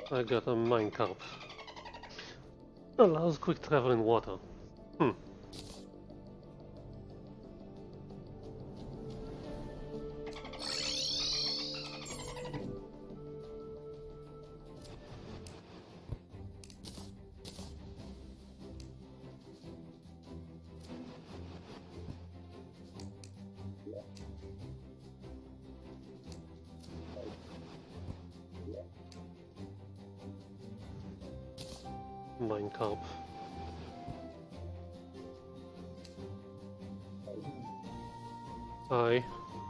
I got a minecarp. Allows quick travel in water. Minecarp. Hi.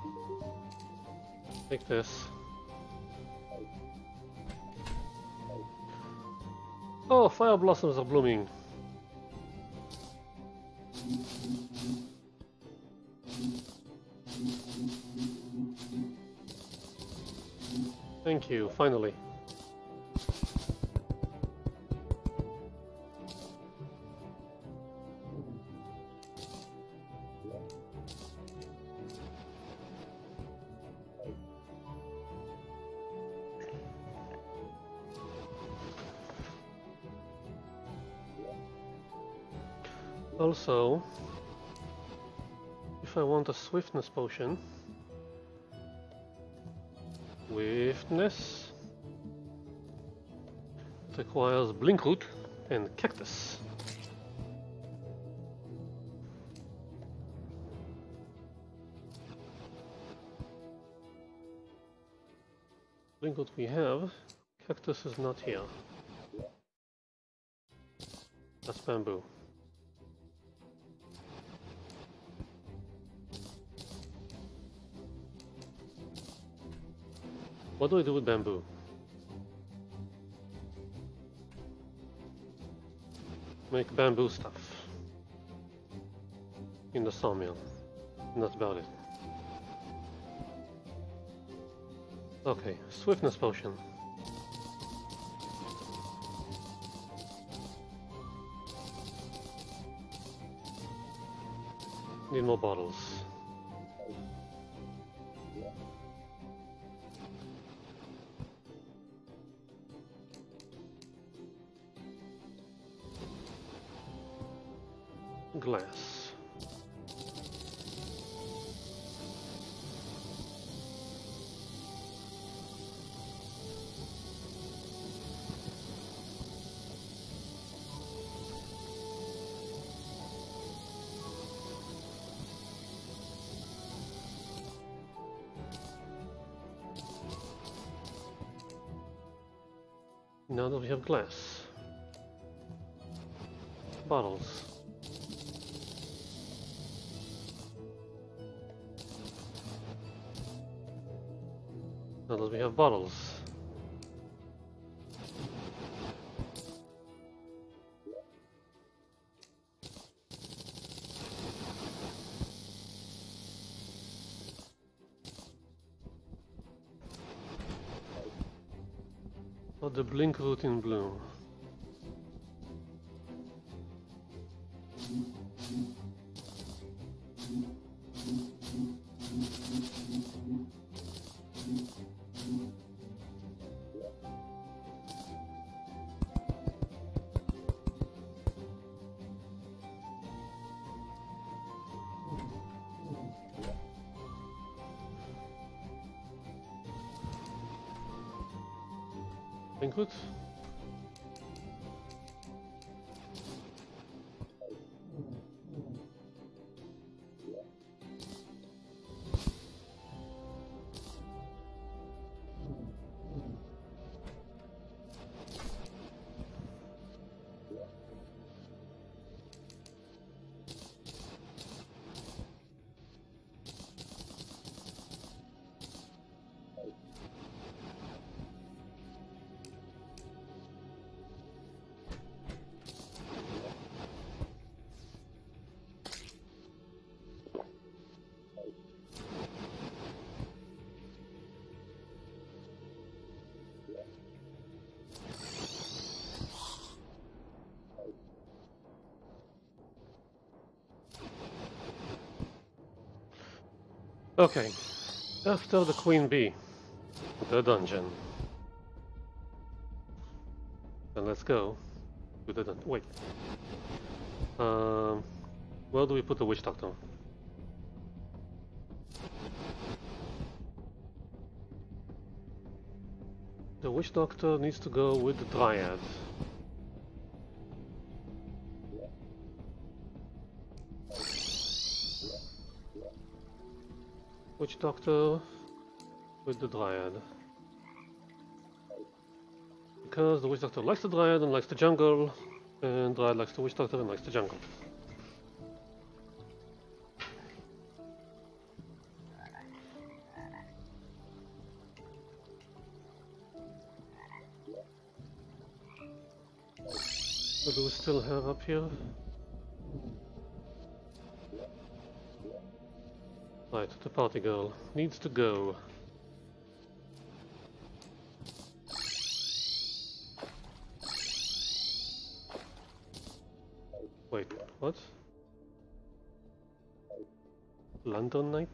Take this. Oh, fire blossoms are blooming. Thank you, finally. Also, if I want a swiftness potion, swiftness, it requires blinkroot and cactus. Blinkroot we have, cactus is not here. That's bamboo. What do I do with bamboo? Make bamboo stuff in the sawmill. And that's about it. Okay, swiftness potion. Need more bottles. Glass. Now that we have glass. Bottles. Now that we have bottles. Oh, the blinkroot in bloom. Blinkroot? Okay, after the queen bee, the dungeon. Then let's go. We didn't. Wait. Where do we put the witch doctor? The witch doctor needs to go with the dryad. Witch doctor with the dryad. Because the witch doctor likes the dryad and likes the jungle, and dryad likes the witch doctor and likes the jungle. What do we still have up here? Right, the party girl needs to go. Wait, what? Lantern Night?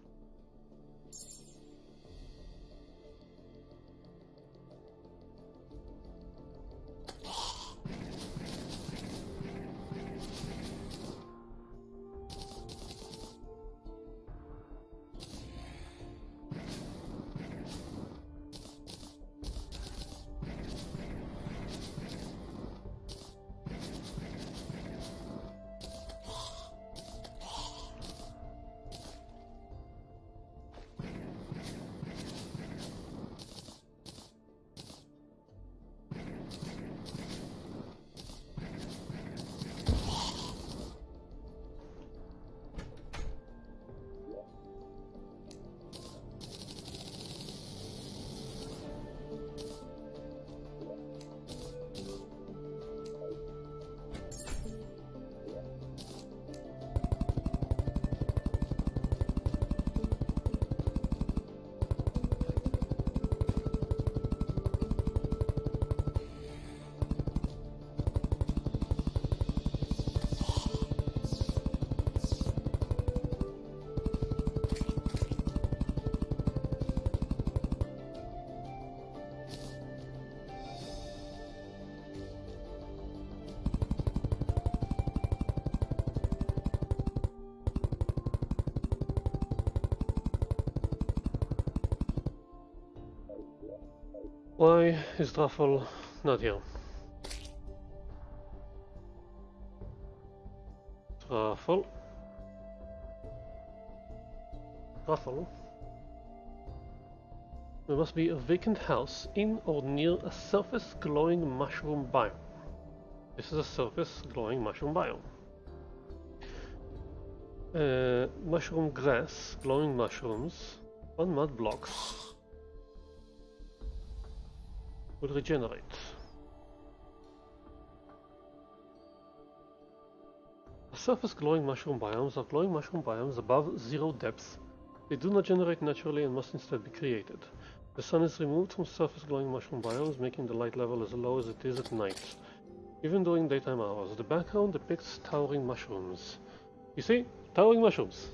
Why is Truffle not here? Truffle. Truffle. There must be a vacant house in or near a surface glowing mushroom biome. This is a surface glowing mushroom biome. Mushroom grass, glowing mushrooms, on mud blocks. Will regenerate. Surface glowing mushroom biomes are glowing mushroom biomes above 0 depth. They do not generate naturally and must instead be created. The sun is removed from surface glowing mushroom biomes, making the light level as low as it is at night. Even during daytime hours, the background depicts towering mushrooms. You see? Towering mushrooms.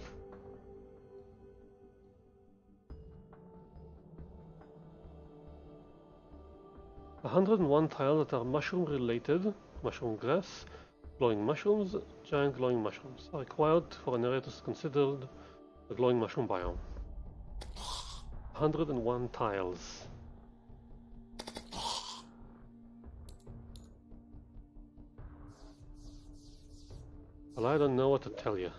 A 101 tiles that are mushroom related, mushroom grass, glowing mushrooms, giant glowing mushrooms, are required for an area to be considered a glowing mushroom biome. 101 tiles. Well, I don't know what to tell you.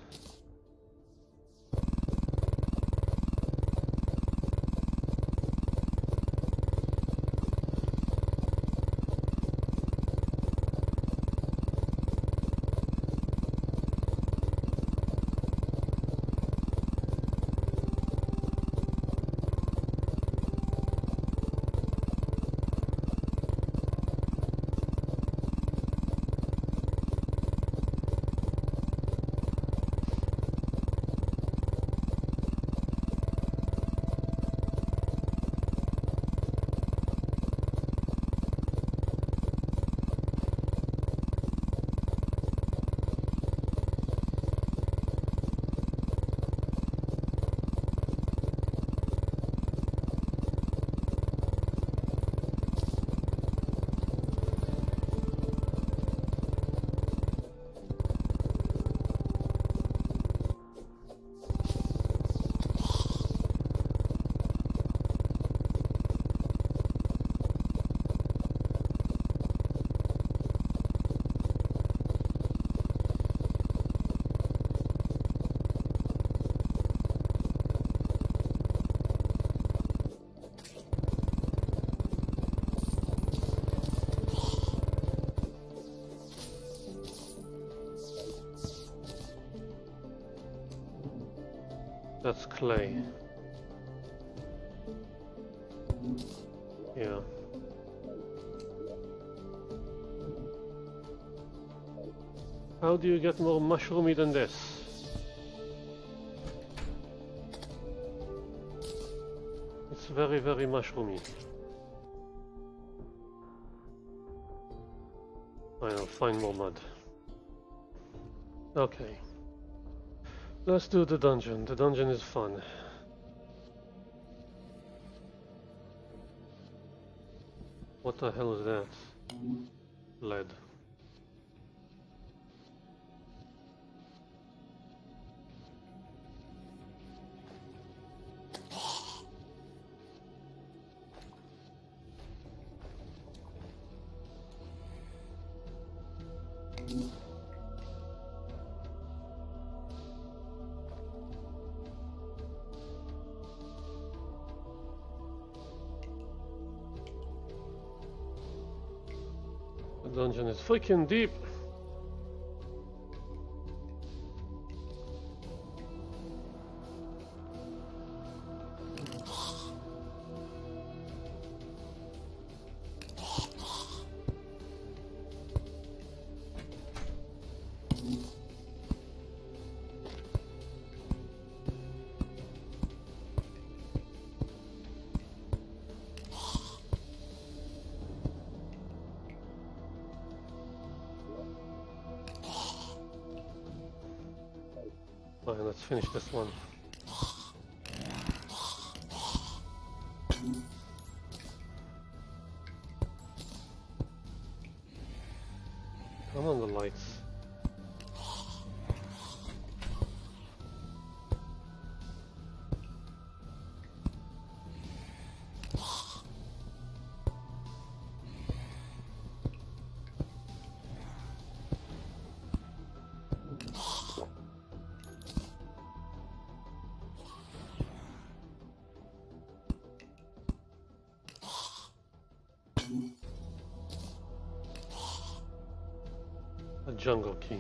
That's clay. Yeah. How do you get more mushroomy than this? It's very, very mushroomy. I'll find more mud. Okay. Let's do the dungeon. The dungeon is fun. What the hell is that? Lead. The dungeon is freaking deep. Alright, let's finish this one. Come on, the lights. A jungle key.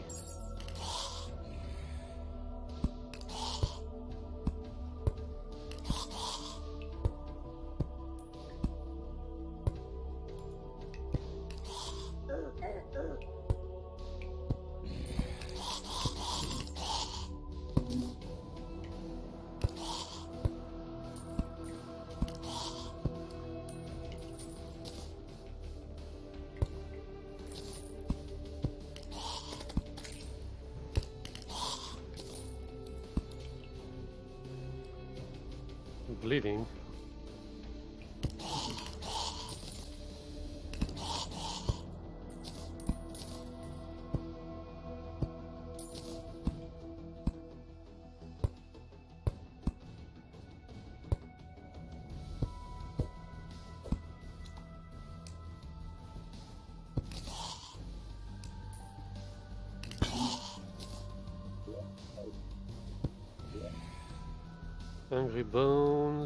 Bleeding. Angry bones.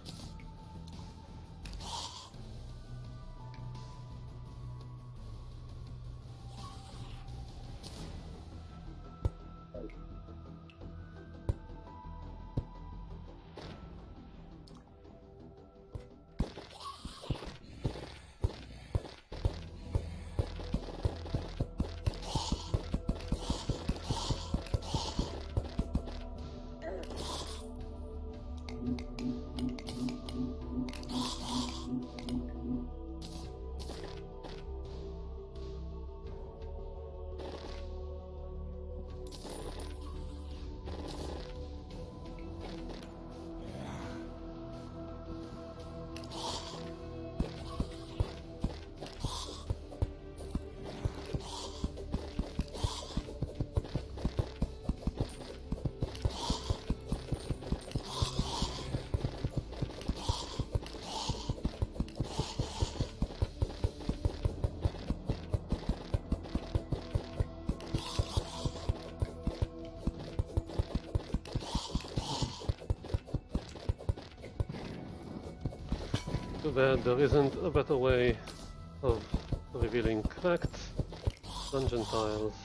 Too bad there isn't a better way of revealing cracked dungeon tiles.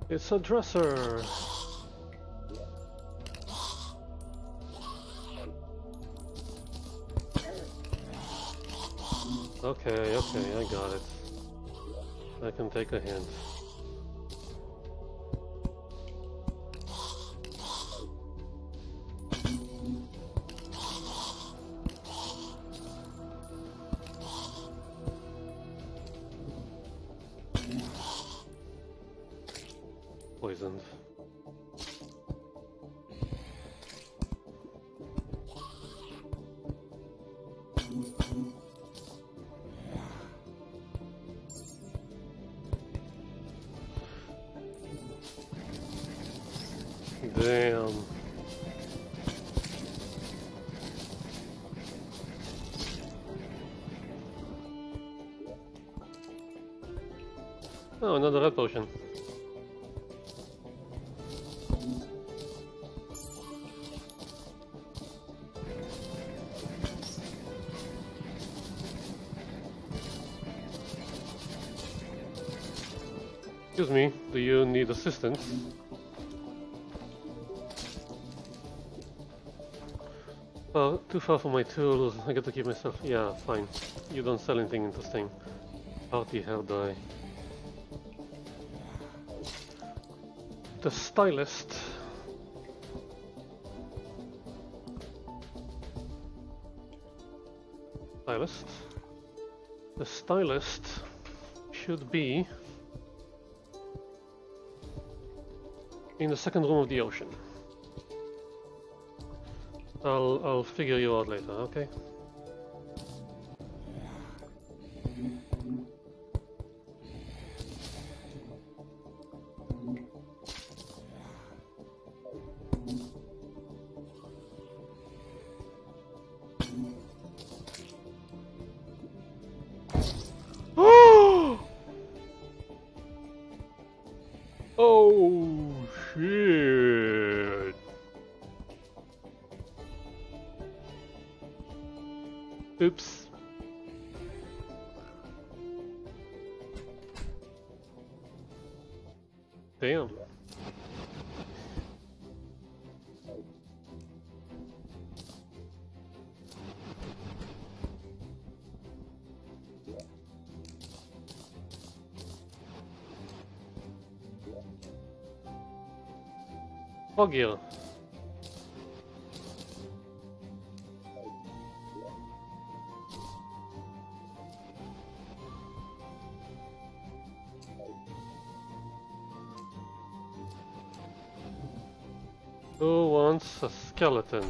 It's a dresser! Okay, I got it. I can take a hint. Poisoned. Damn. Oh, another red potion. Excuse me, do you need assistance? Well, too far from my tools, I get to keep myself... Yeah, fine. You don't sell anything interesting. Party hell die. The stylist. Stylist? The stylist should be in the second room of the ocean. I'll figure you out later, okay? Oh shit! Oops. Damn. Foggier. Who wants a skeleton?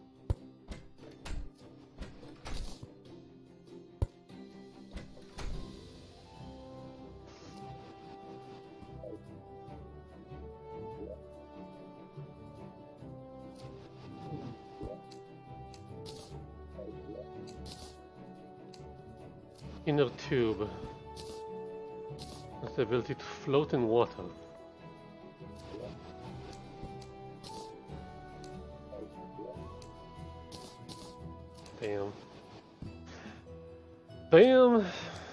Inner tube has the ability to float in water. Damn. Damn!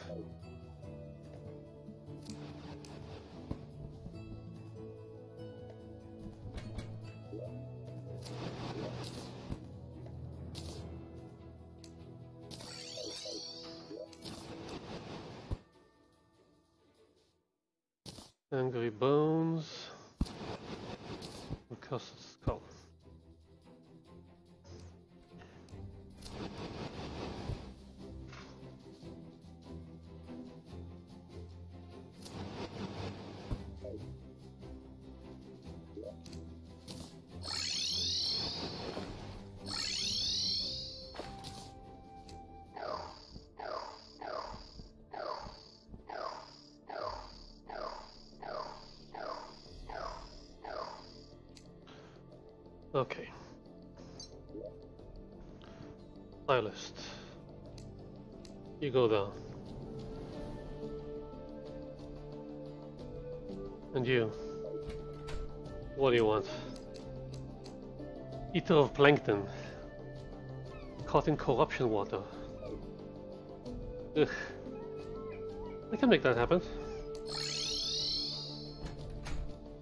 Angry bones. Cursed skull. Okay. Stylist. You go down. And you. What do you want? Eater of plankton. Caught in corruption water. Ugh. I can make that happen.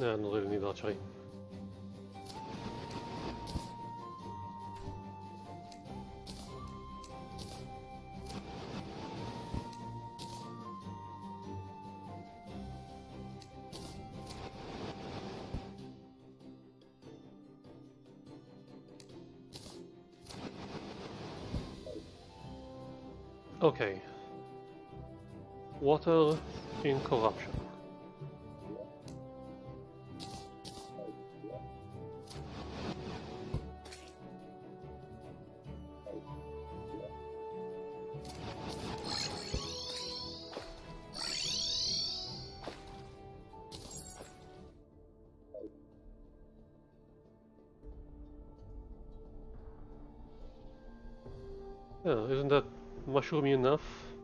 Yeah, I don't really need archery. Okay. Water in corruption. Yeah, isn't that mushroomy enough?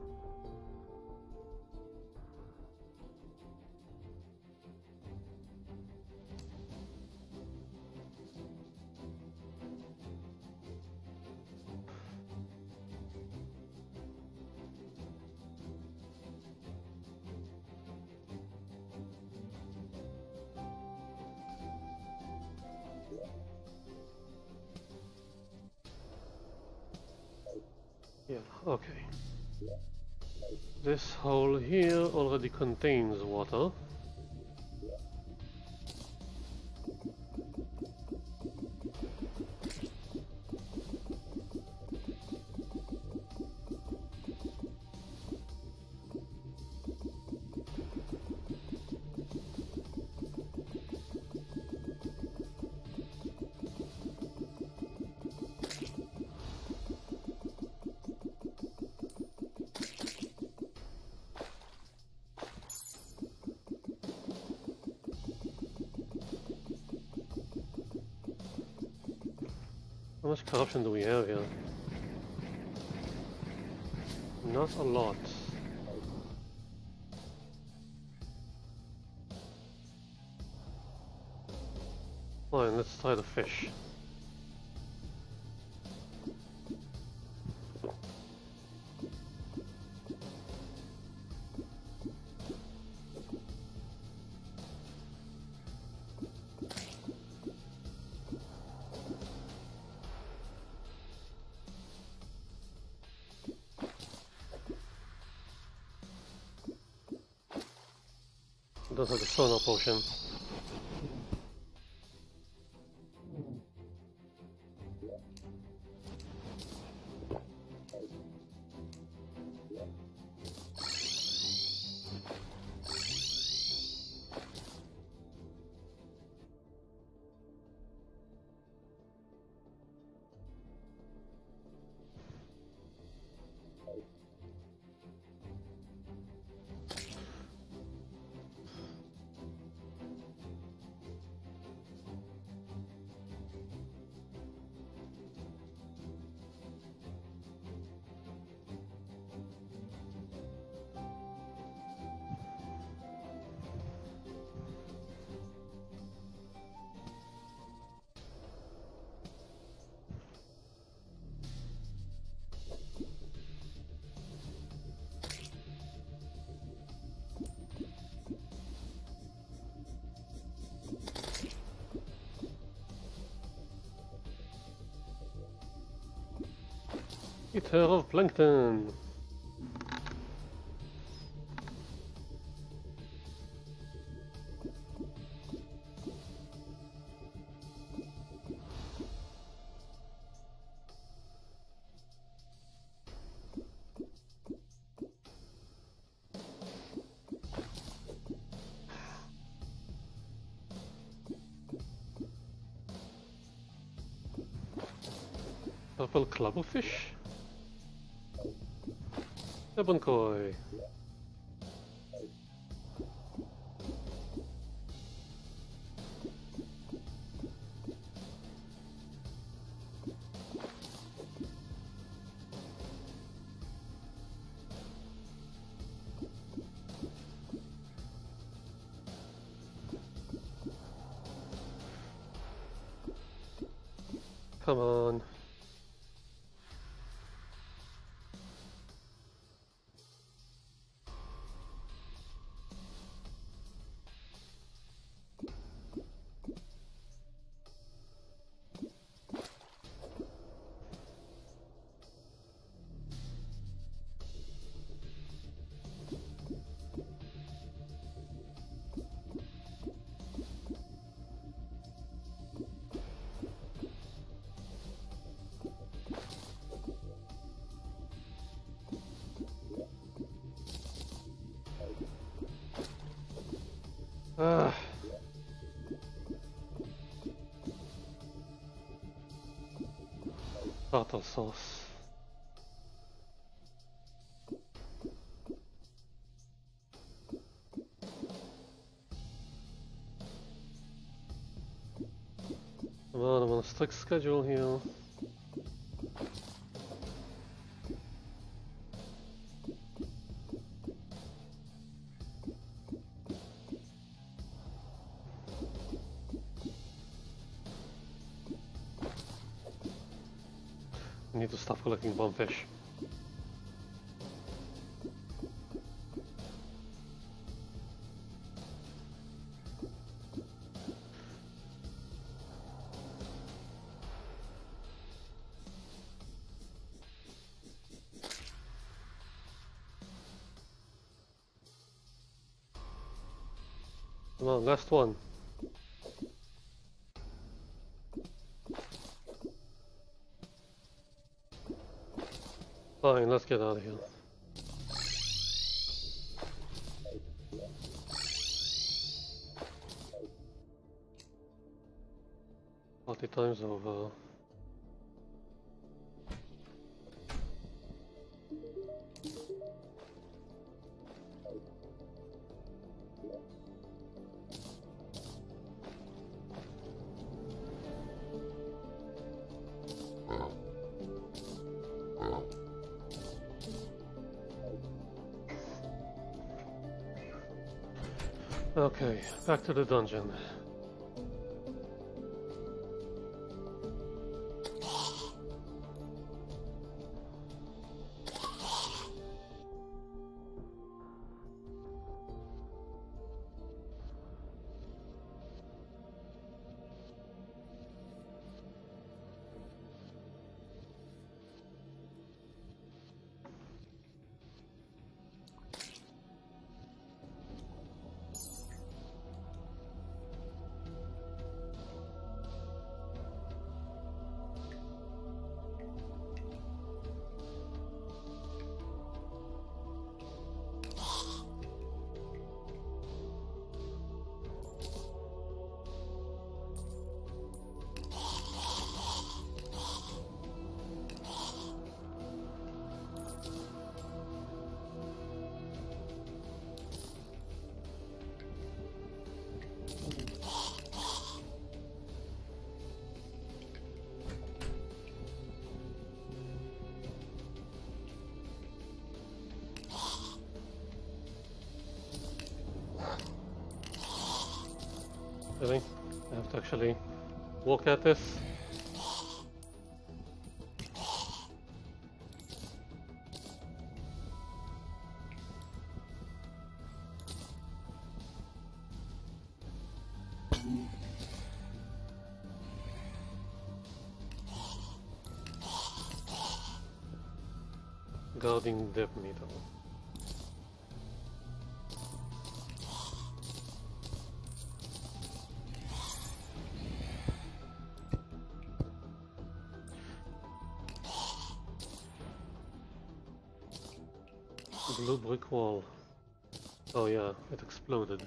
Yeah, okay. This hole here already contains water. How much corruption do we have here? Not a lot. Fine, let's try the fish. Don't have the sonar potion. Eater of plankton! Purple clubberfish? Koi. Come on. Ah. Tartar sauce. Come on, I'm on a strict schedule here. I need to stop collecting bombfish. Come on, last one. Fine, let's get out of here. Party time's over. Okay, back to the dungeon. Really? I have to actually walk at this? Guarding depth meter. Blue brick wall. Oh yeah, it exploded.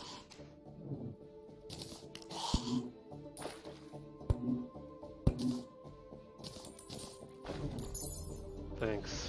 Thanks.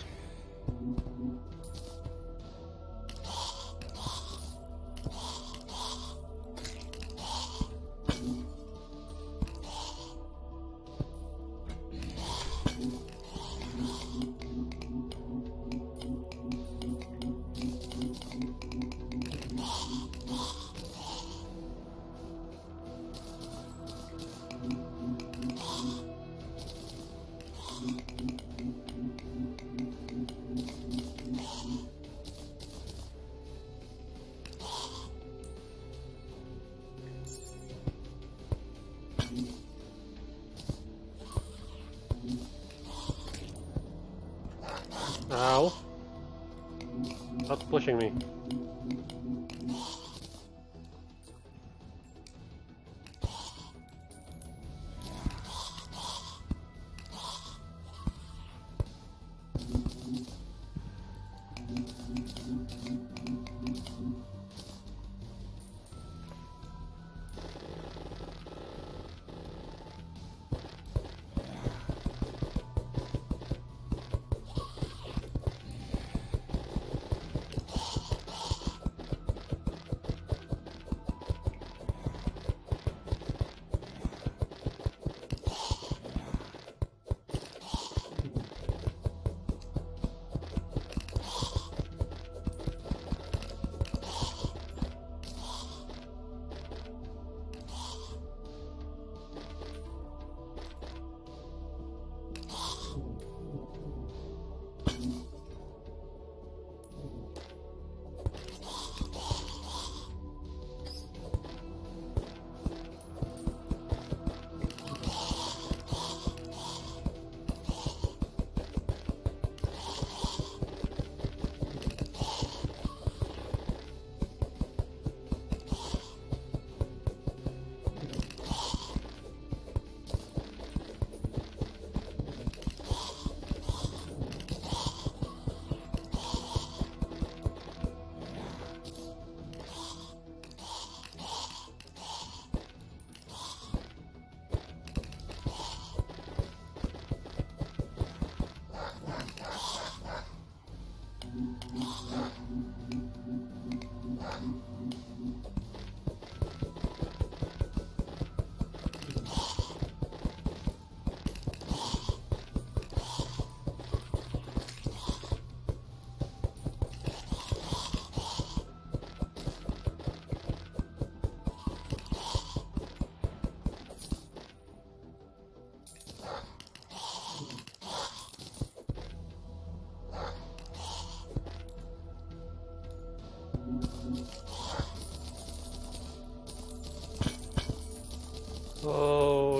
Ow! Stop pushing me.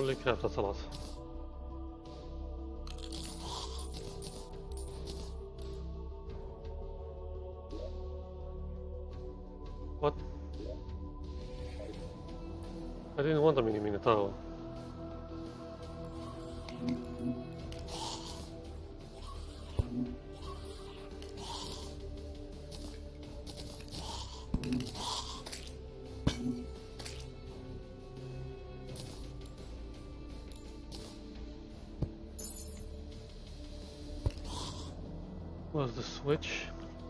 Holy crap, that's a lot. What? I didn't want a mini Minotaur. Where's the switch?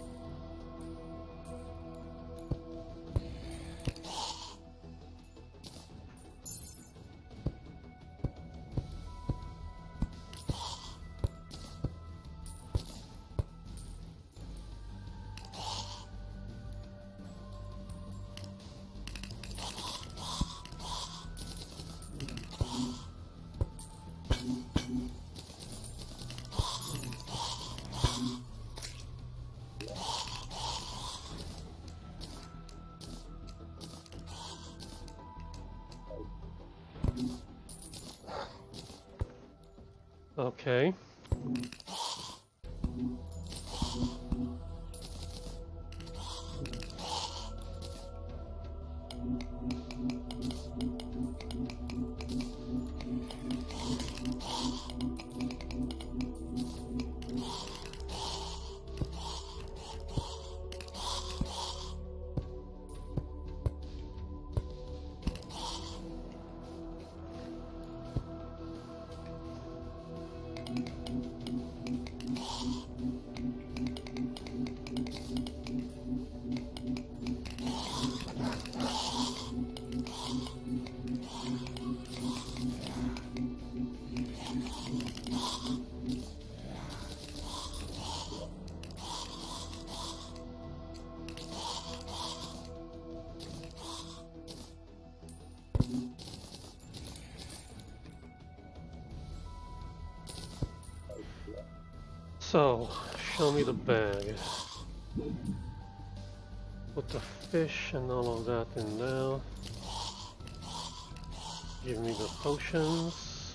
Okay. So, show me the bag. Put the fish and all of that in there. Give me the potions.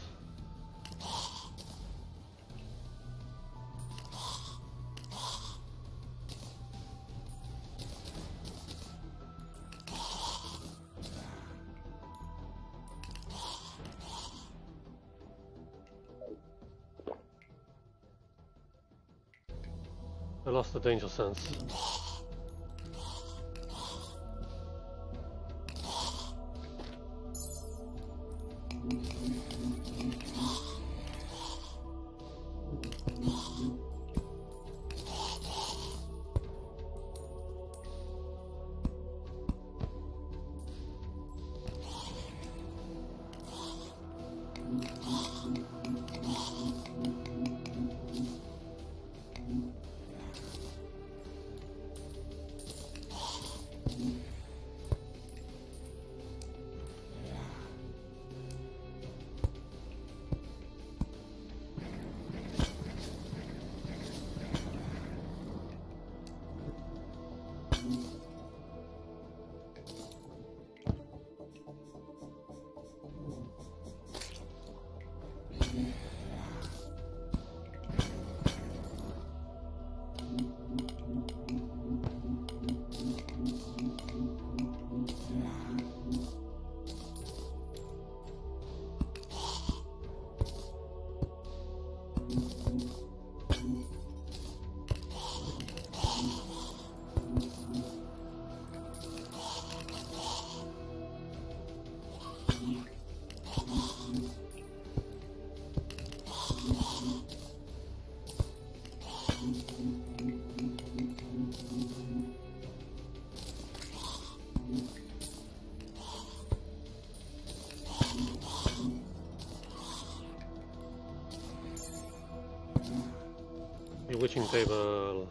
I lost the danger sense. Bewitching table.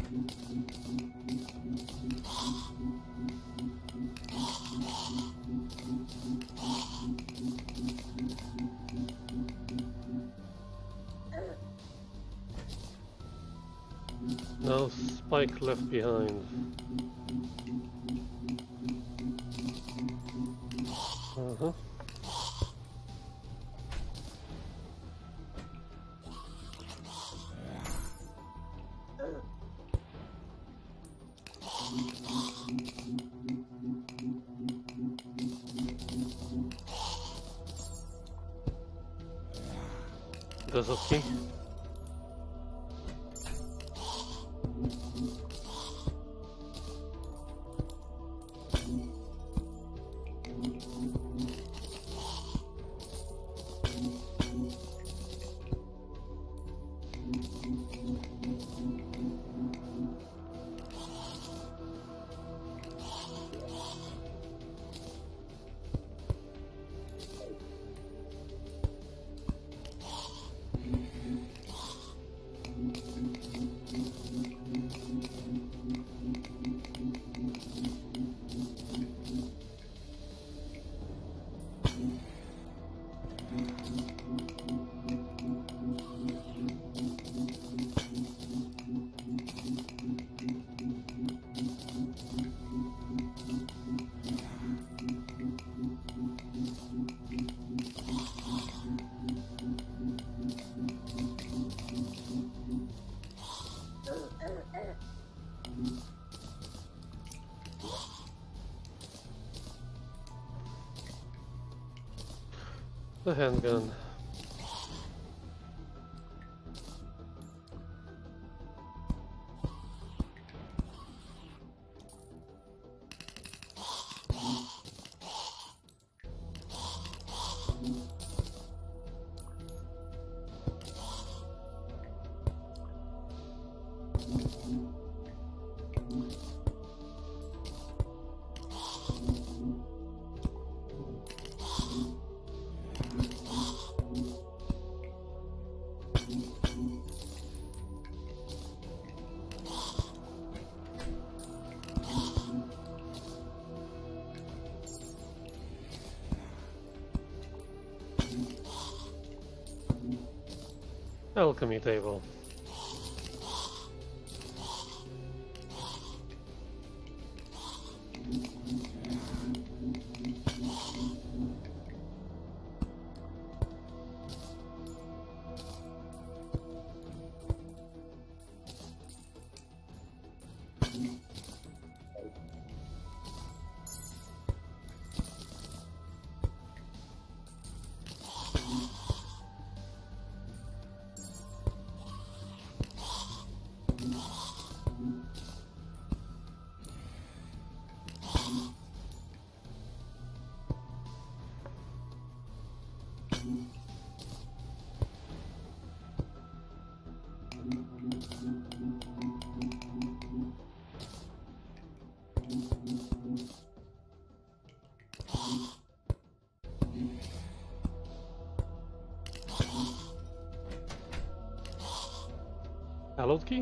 No spike left behind. Uh-huh. That's okay. The handgun. Alchemy table. Hallowed key?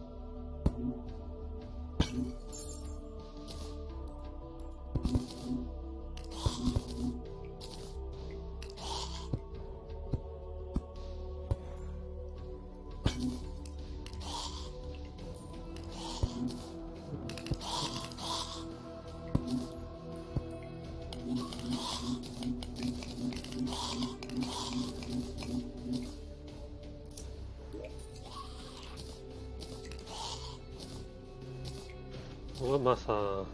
What massa?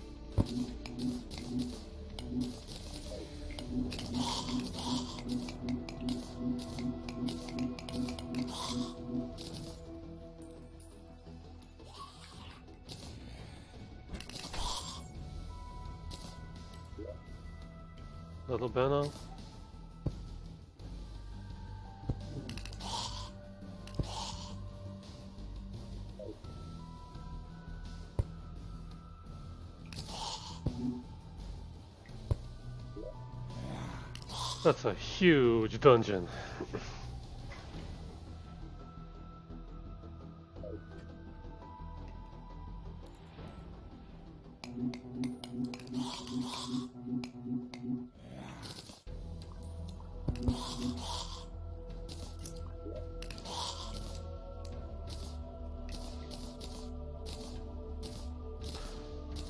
Little banner. That's a huge dungeon.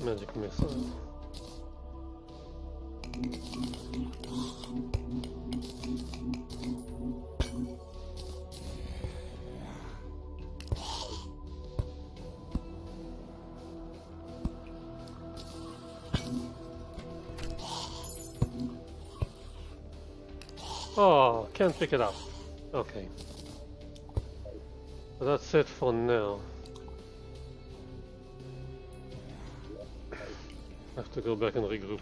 Magic missile. Oh, can't pick it up. Okay. So that's it for now. Have to go back and regroup.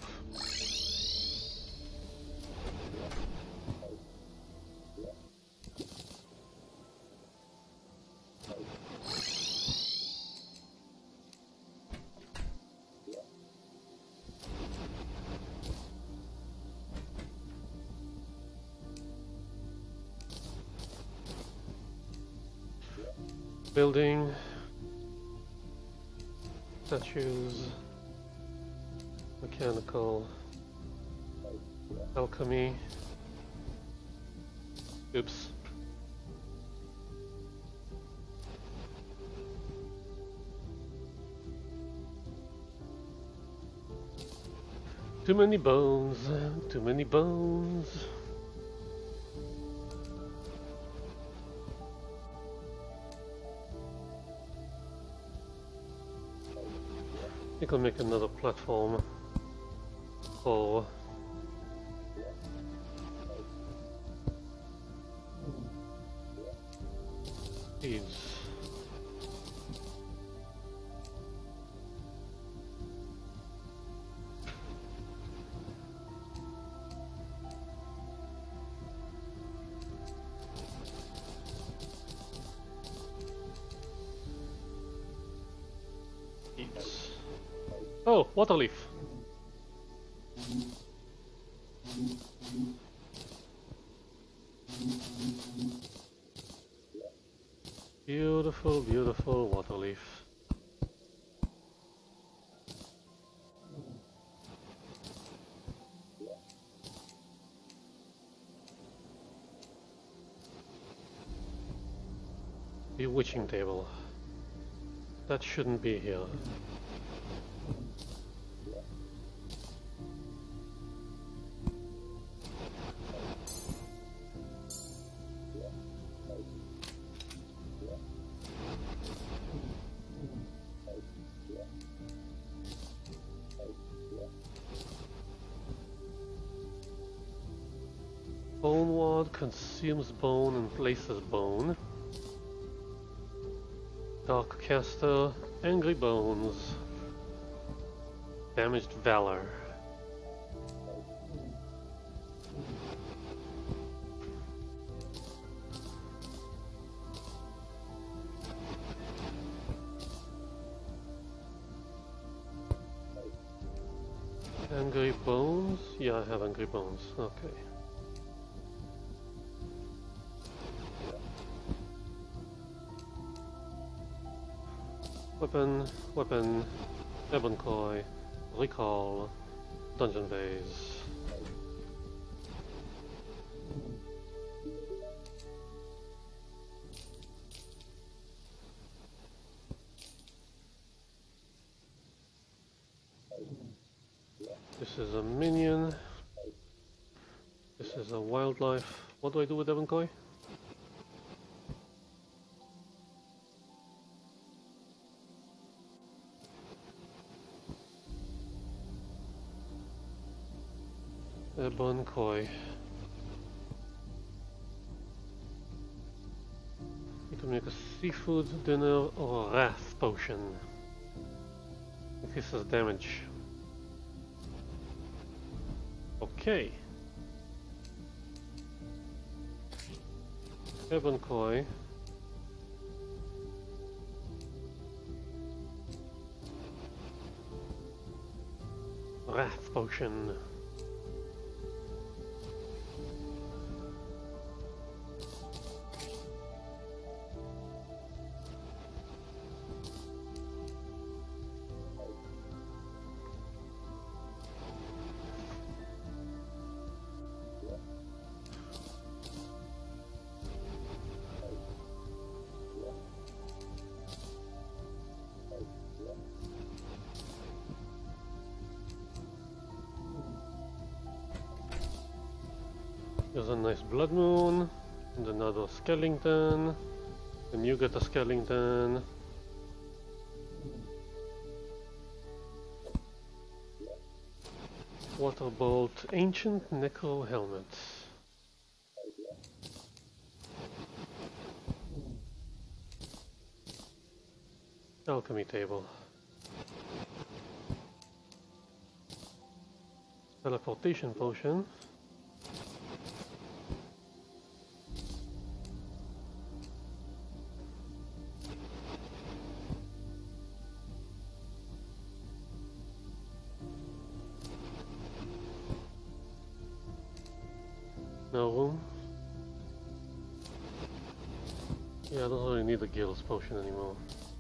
Building, statues, mechanical, alchemy. Oops. Too many bones, too many bones. I think I'll make another platform for seeds. Oh, water leaf. Beautiful, beautiful water leaf. Bewitching table. That shouldn't be here. Bone ward consumes bone and places bone. Dark caster, angry bones. Damaged valor. Angry bones? Yeah, I have angry bones. Okay. Weapon, ebon koi, recall, dungeon vase. This is a minion. This is a wildlife. What do I do with ebon koi? Ebon koi. You can make a seafood dinner or a wrath potion. Increases damage. Okay. Ebon koi. Wrath potion. a nice blood moon, and another skeleton, and you get a skeleton. Waterbolt, ancient necro helmet. Alchemy table. Teleportation potion. No room. Yeah, I don't really need a Gil's potion anymore.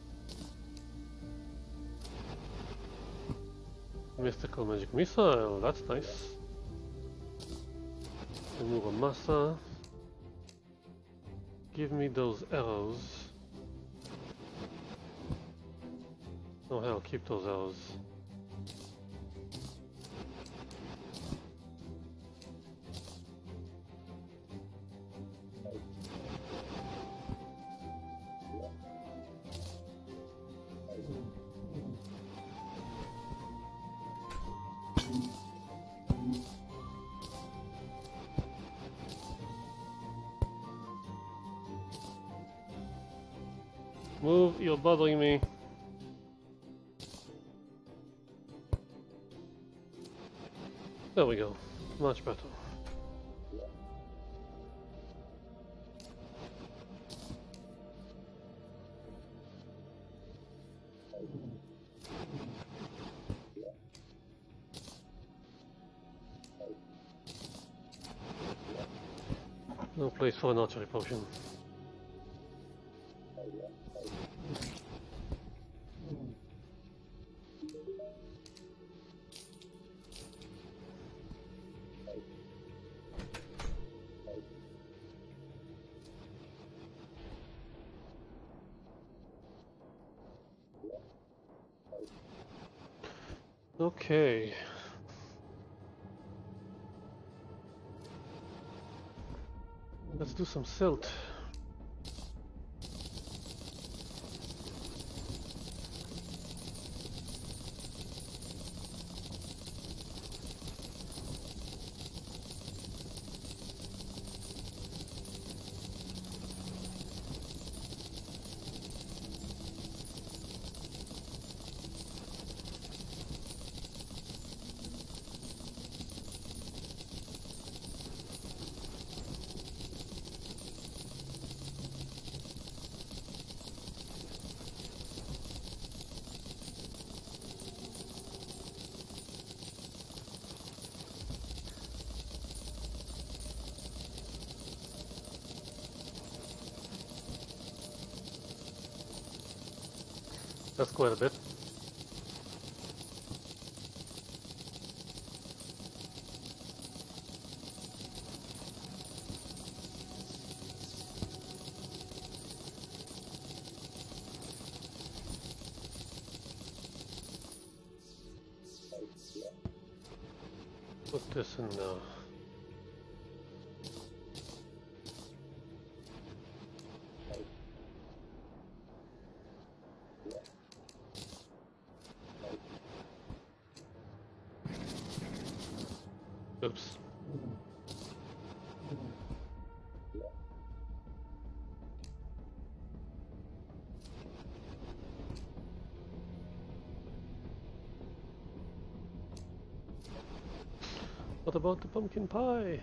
Mystical magic missile, that's nice. Remove a massa. Give me those arrows. Oh hell, keep those arrows. Move, you're bothering me. There we go. Much better. No place for an archery potion. Okay. Let's do some silt. That's quite a bit. Put this in now. Oops. What about the pumpkin pie?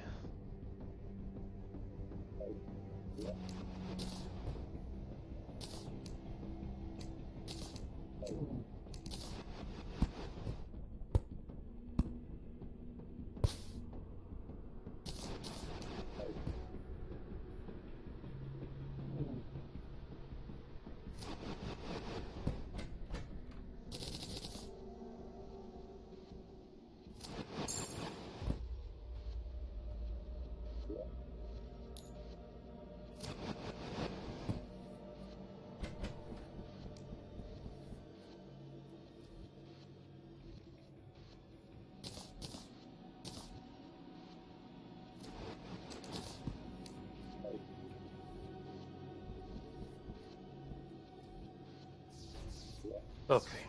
Okay.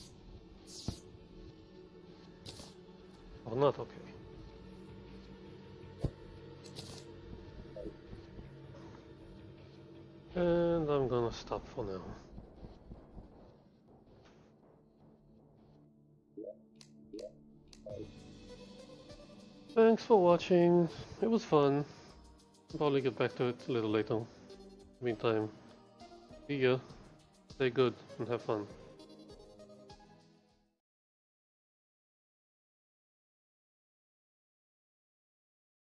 Or not okay. And I'm gonna stop for now. Thanks for watching. It was fun. I'll probably get back to it a little later. Meantime, see ya. Stay good and have fun.